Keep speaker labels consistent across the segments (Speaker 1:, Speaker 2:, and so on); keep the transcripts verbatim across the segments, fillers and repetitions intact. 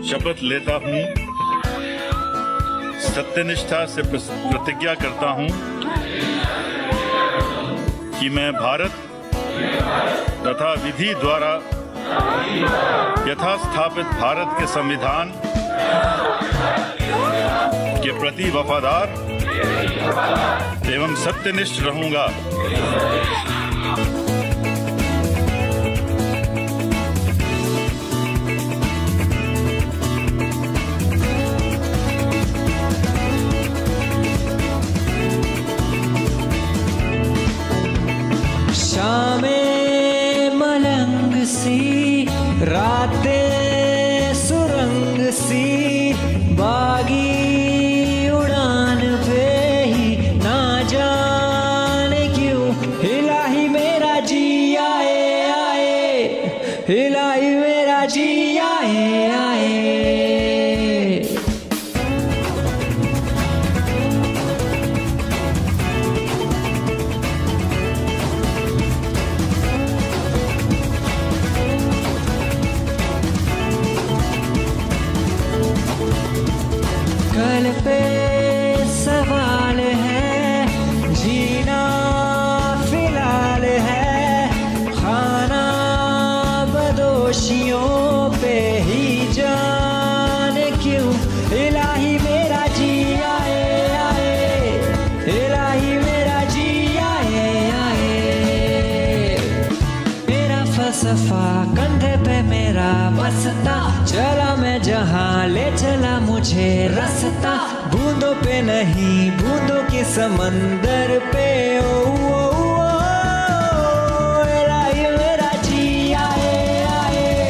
Speaker 1: शपथ लेता हूँ, सत्यनिष्ठा से प्रतिज्ञा करता हूँ कि मैं भारत तथा विधि द्वारा यथास्थापित भारत के संविधान के प्रति वफादार एवं सत्यनिष्ठ रहूंगा।
Speaker 2: शामें मलंग सी, रातें सुरंग सी, बागी उड़ान पे ही ना जाने क्यों हिला ही मेरा जी आए आए, हिला ही मेरा जी आए आए। कल पे सवाल है, जीना फिलहाल है, खाना बदोशियों पे ही जाने क्यों इलाही मेरा जी आए आए, इलाही मेरा जी आए आए। मेरा फलसफा कंधे पे मेरा बसता, चला मैं जहाँ ले चला मुझे रास्ता, बूंदों पे नहीं बूंदों के समंदर पे। ओ, ओ, ओ, इलाही मेरा जी आए आए।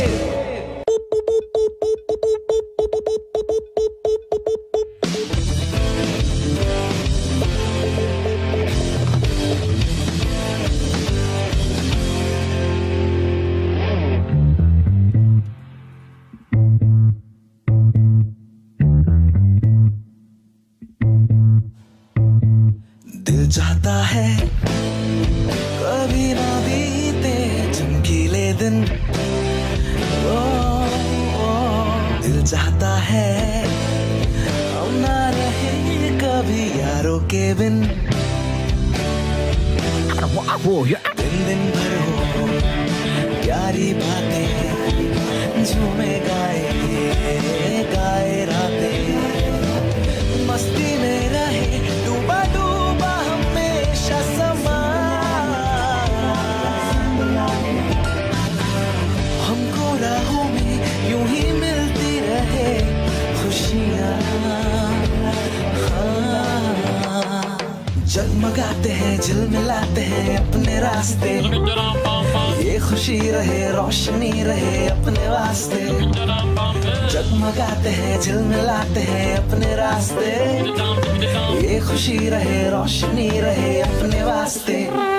Speaker 3: दिल चाहता है कभी ना बीते चमकीले दिन, ओ, ओ, दिल चाहता है हम ना रहे कभी यारों के बिन। दिन दिन भर हो प्यारी बातें, झूमे गाए गाए रातें, मस्ती में रहे डूबा डूबा हमेशा समा। हमको राहों में यूं ही मिलती रहे खुशियाँ, जगमगाते हैं झिलमिलाते हैं अपने रास्ते, ये खुशी रहे रोशनी रहे अपने वास्ते। जगमगाते हैं झिलमिलाते हैं अपने रास्ते, ये खुशी रहे रोशनी रहे अपने वास्ते।